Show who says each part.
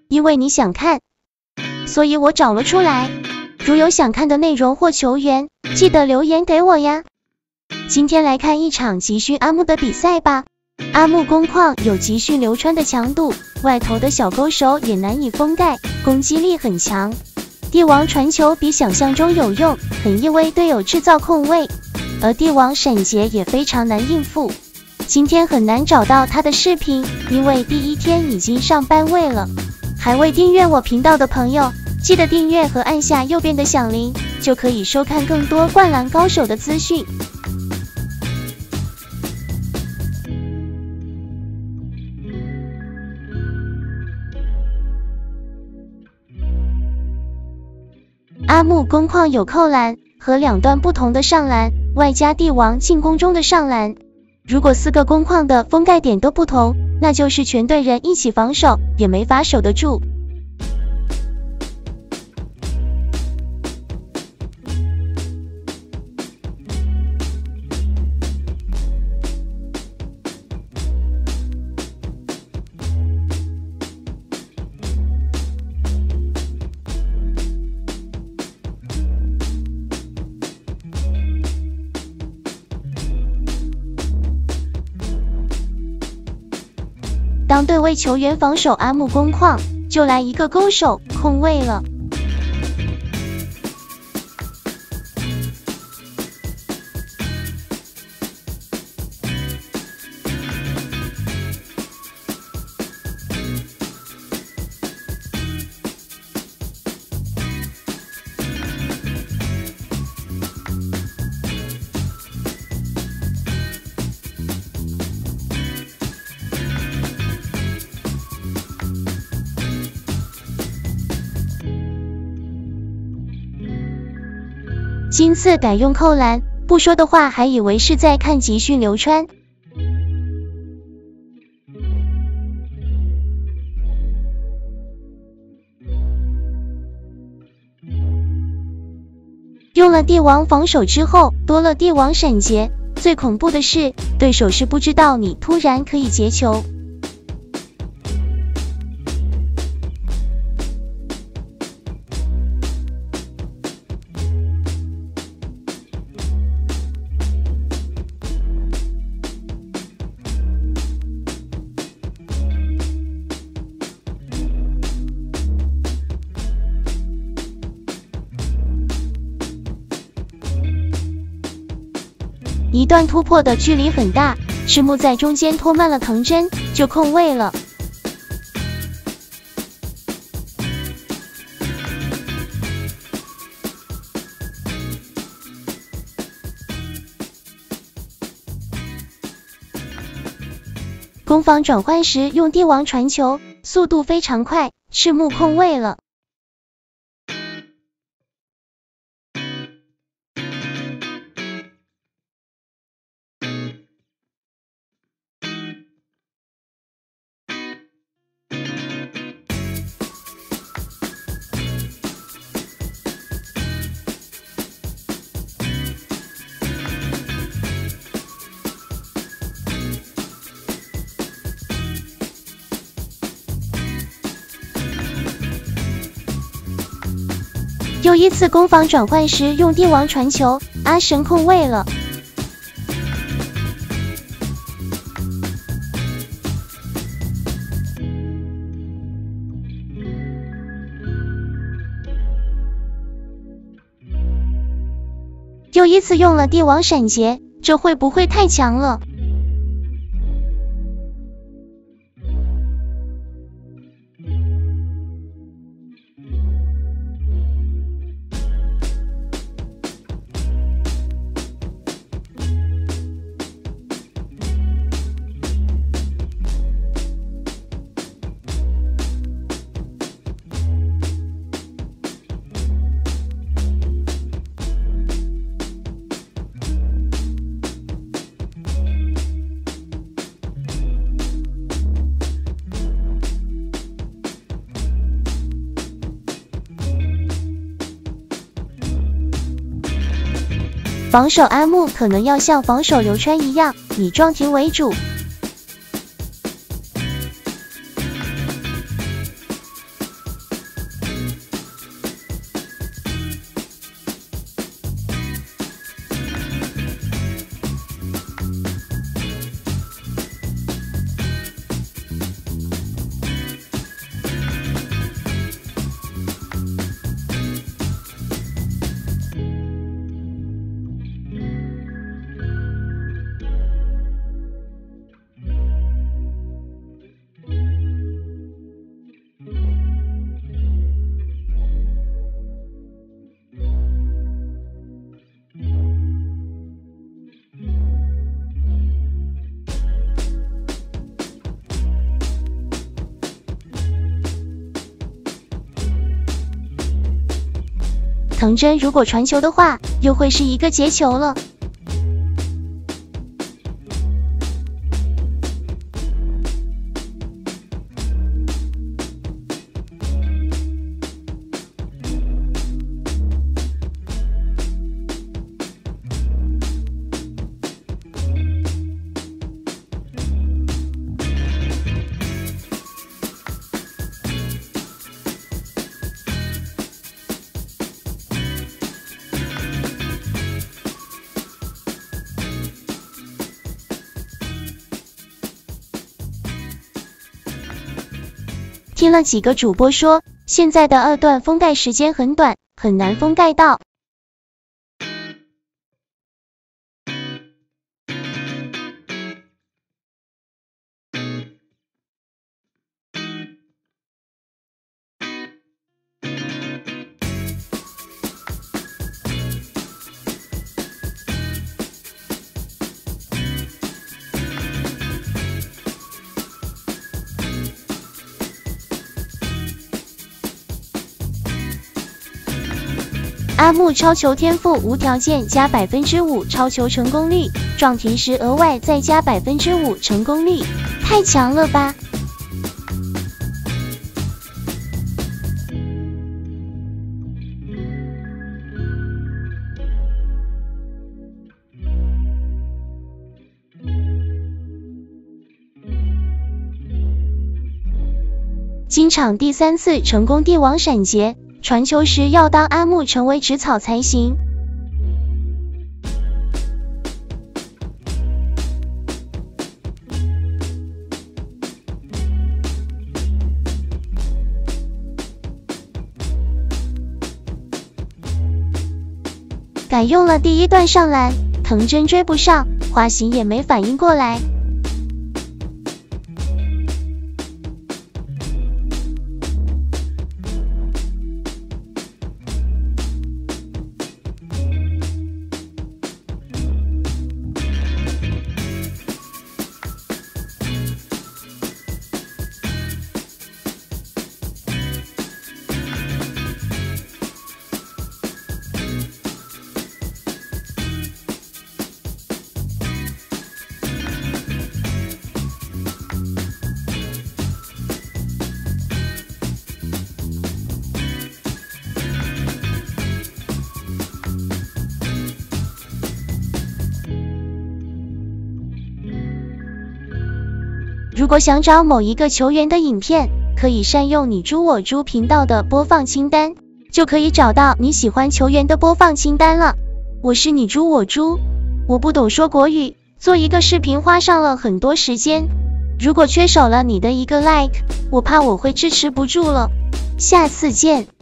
Speaker 1: 因为你想看，所以我找了出来。如有想看的内容或球员，记得留言给我呀。今天来看一场集训阿木的比赛吧。阿木工矿有集训流川的强度，外投的小勾手也难以封盖，攻击力很强。帝王传球比想象中有用，很易为队友制造空位，而帝王闪截也非常难应付。今天很难找到他的视频，因为第一天已经上班位了。还未订阅我频道的朋友，记得订阅和按下右边的响铃，就可以收看更多灌篮高手的资讯。阿木工矿有扣篮和两段不同的上篮，外加帝王进攻中的上篮。如果4个工矿的封盖点都不同，那就是全队人一起防守也没法守得住。当对位球员防守阿木工矿，就来一个勾手空位了。今次改用扣篮，不说的话还以为是在看集训流川。用了帝王防守之后，多了帝王闪截，最恐怖的是，对手是不知道你突然可以截球。一段突破的距离很大，赤木在中间拖慢了藤真，就空位了。攻防转换时用帝王传球，速度非常快，赤木空位了。又一次攻防转换时用帝王传球，阿神空位了。又一次用了帝王闪截，这会不会太强了？防守阿木可能要像防守流川一样，以撞停为主。 藤真如果传球的话，又会是一个截球了。听了几个主播说，现在的2段封盖时间很短，很难封盖到。阿木超球天赋无条件加 5% 超球成功率，撞停时额外再加 5% 成功率，太强了吧！今场第3次成功帝王闪劫。传球时要当阿木成为植草才行。改用了第1段上篮，藤真追不上，花形也没反应过来。如果想找某一个球员的影片，可以善用你猪我猪频道的播放清单，就可以找到你喜欢球员的播放清单了。我是你猪我猪，我不懂说国语，做一个视频花上了很多时间，如果缺少了你的一个 like， 我怕我会支持不住了。下次见。